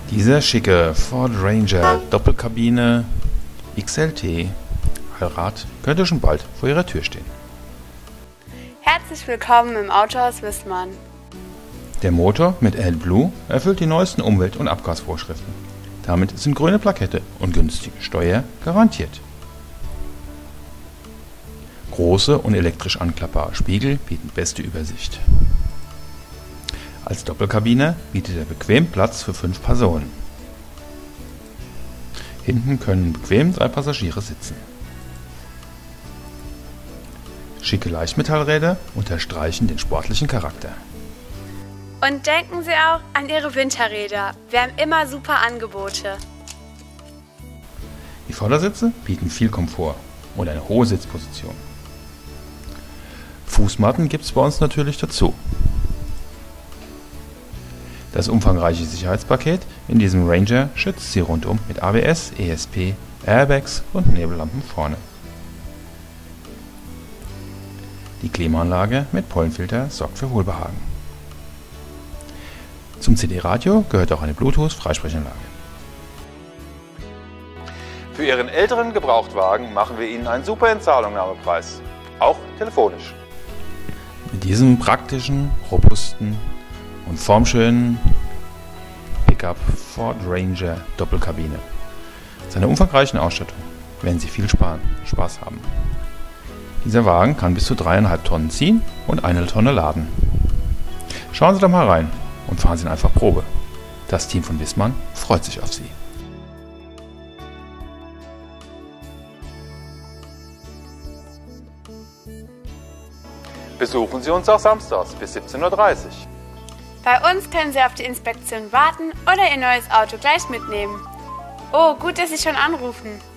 Dieser schicke Ford Ranger Doppelkabine XLT Allrad könnte schon bald vor Ihrer Tür stehen. Herzlich willkommen im Autohaus Wissmann. Der Motor mit AdBlue erfüllt die neuesten Umwelt- und Abgasvorschriften. Damit sind grüne Plakette und günstige Steuer garantiert. Große und elektrisch anklappbare Spiegel bieten beste Übersicht. Als Doppelkabine bietet er bequem Platz für 5 Personen. Hinten können bequem 3 Passagiere sitzen. Schicke Leichtmetallräder unterstreichen den sportlichen Charakter. Und denken Sie auch an Ihre Winterräder. Wir haben immer super Angebote. Die Vordersitze bieten viel Komfort und eine hohe Sitzposition. Fußmatten gibt es bei uns natürlich dazu. Das umfangreiche Sicherheitspaket in diesem Ranger schützt Sie rundum mit ABS, ESP, Airbags und Nebellampen vorne. Die Klimaanlage mit Pollenfilter sorgt für Wohlbehagen. Zum CD-Radio gehört auch eine Bluetooth-Freisprechanlage. Für Ihren älteren Gebrauchtwagen machen wir Ihnen einen super Entzahlungnahmepreis, auch telefonisch. Mit diesem praktischen, robusten und formschönen Pickup Ford Ranger Doppelkabine. Seiner umfangreichen Ausstattung werden Sie viel Spaß haben. Dieser Wagen kann bis zu 3,5 Tonnen ziehen und 1 Tonne laden. Schauen Sie doch mal rein und fahren Sie ihn einfach Probe. Das Team von Wissmann freut sich auf Sie. Besuchen Sie uns auch samstags bis 17:30 Uhr. Bei uns können Sie auf die Inspektion warten oder Ihr neues Auto gleich mitnehmen. Oh, gut, dass Sie schon anrufen.